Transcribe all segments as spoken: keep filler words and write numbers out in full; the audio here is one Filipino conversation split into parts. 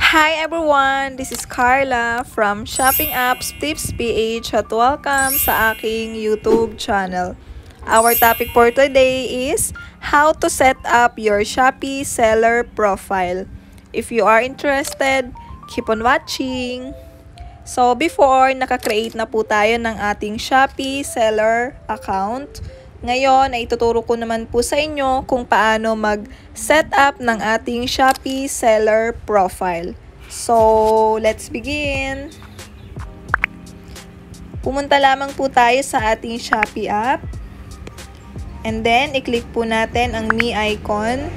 Hi everyone! This is Carla from Shopping Apps Tips P H at welcome sa aking YouTube channel. Our topic for today is how to set up your Shopee seller profile. If you are interested, keep on watching! So before, nakakreate na po tayo ng ating Shopee seller account. Ngayon ay ituturo ko naman po sa inyo kung paano mag-set up ng ating Shopee seller profile. So, let's begin! Pumunta lamang po tayo sa ating Shopee app. And then, i-click po natin ang Me icon.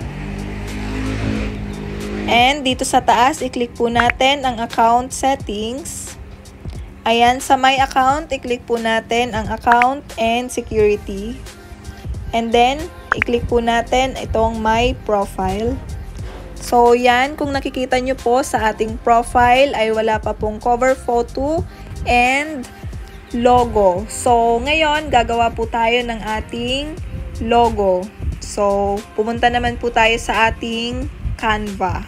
And dito sa taas, i-click po natin ang account settings. Ayan, sa My Account, i-click po natin ang account and security. And then, i-click po natin itong My Profile. So, yan, kung nakikita nyo po sa ating profile ay wala pa pong cover photo and logo. So, ngayon, gagawa po tayo ng ating logo. So, pumunta naman po tayo sa ating Canva.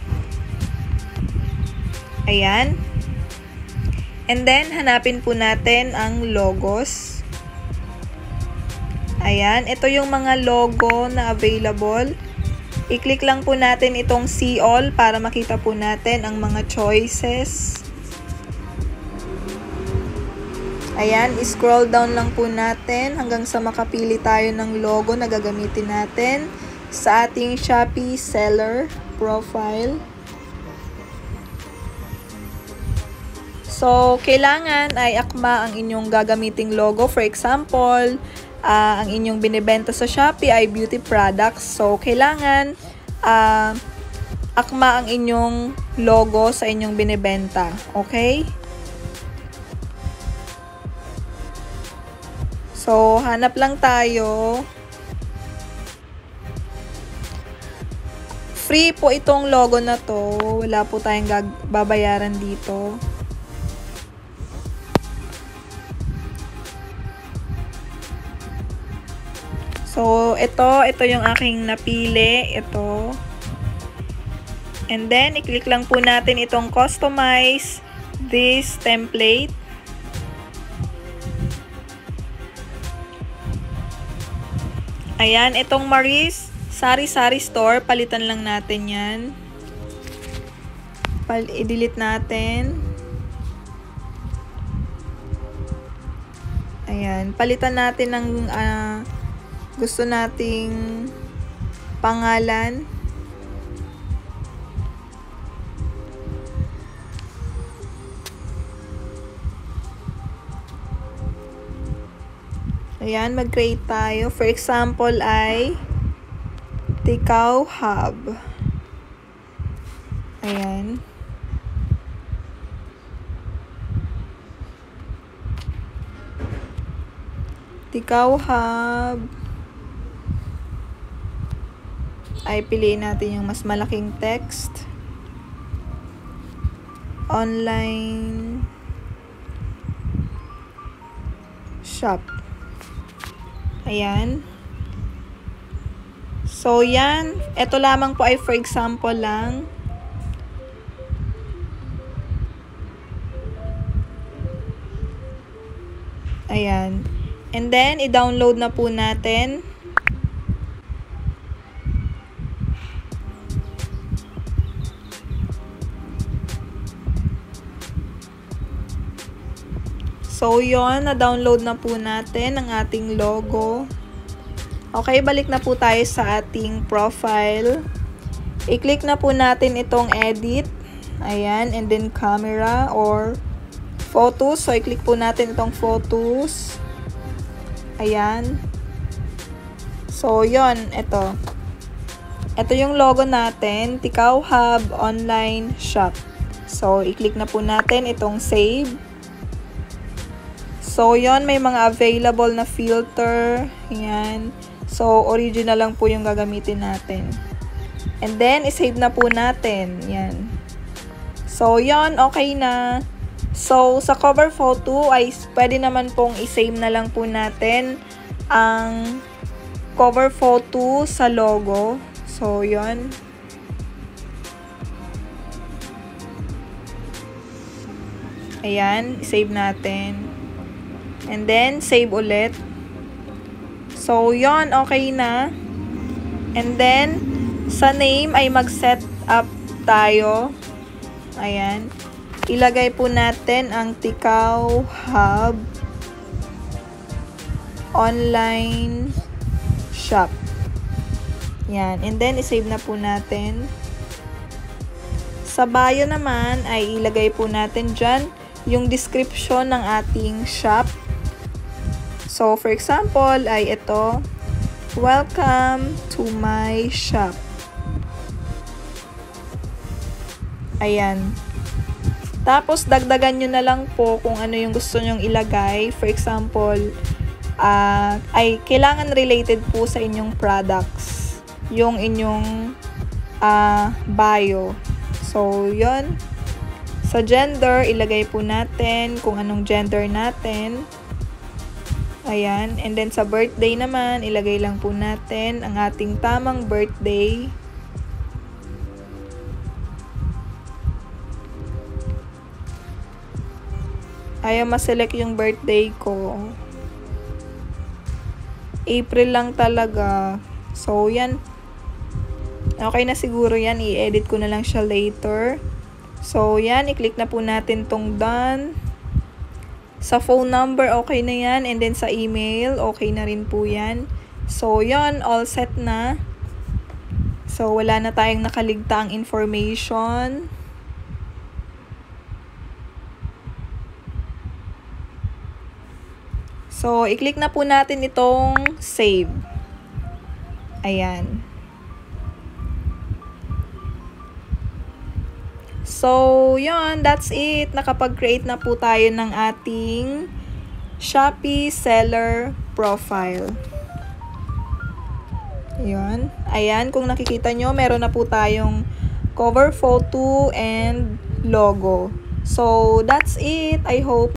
Ayan. And then, hanapin po natin ang logos. Ayan, ito yung mga logo na available. I-click lang po natin itong See All para makita po natin ang mga choices. Ayan, scroll down lang po natin hanggang sa makapili tayo ng logo na gagamitin natin sa ating Shopee seller profile. So, kailangan ay akma ang inyong gagamiting logo. For example, uh, ang inyong binibenta sa Shopee ay beauty products. So, kailangan uh, akma ang inyong logo sa inyong binibenta. Okay? So, hanap lang tayo. Free po itong logo na to. Wala po tayong babayaran dito. So, ito, ito yung aking napili. Ito. And then, i-click lang po natin itong customize this template. Ayan, itong Maris Sari-Sari Store, palitan lang natin yan. I-delete natin. Ayan, palitan natin ng uh, gusto nating pangalan. Ayan, mag-create tayo. For example ay Tikaw Hub. Ayan. Tikaw Hub. Ay piliin natin yung mas malaking text. Online shop. Ayan. So, yan. Ito lamang po ay for example lang. Ayan. And then, i-download na po natin. So, yun, na-download na po natin ang ating logo. Okay, balik na po tayo sa ating profile. I-click na po natin itong edit. Ayan, and then camera or photos. So, i-click po natin itong photos. Ayan. So, yun, ito. Ito yung logo natin, Tikaw Hub Online Shop. So, i-click na po natin itong save. So, yon, may mga available na filter. Yan. So, original lang po yung gagamitin natin. And then, isave na po natin. Yan. So, yon, okay na. So, sa cover photo ay pwede naman pong isave na lang po natin ang cover photo sa logo. So, yon. Ayan, save natin. And then, save ulit. So, yon okay na. And then, sa name ay mag-set up tayo. Ayan. Ilagay po natin ang Tikaw Hub Online Shop. Yan. And then, isave na po natin. Sa bio naman, ay ilagay po natin dyan yung description ng ating shop. So, for example, ay ito, welcome to my shop. Ayan. Tapos, dagdagan nyo na lang po kung ano yung gusto nyong ilagay. For example, uh, ay kailangan related po sa inyong products. Yung inyong uh, bio. So, yun. Sa gender, ilagay po natin kung anong gender natin. Ayan. And then sa birthday naman, ilagay lang po natin ang ating tamang birthday. Ayaw ma-select yung birthday ko. April lang talaga. So, yan. Okay na siguro yan. I-edit ko na lang siya later. So, yan. I-click na po natin tong done. Sa phone number, okay na yan. And then sa email, okay na rin po yan. So, yon all set na. So, wala na tayong nakaligtaang information. So, i-click na po natin itong save. Ayan. So, yun, that's it. Nakapag-create na po tayo ng ating Shopee seller profile. Yun. Ayan, kung nakikita nyo, meron na po tayong cover photo and logo. So, that's it. I hope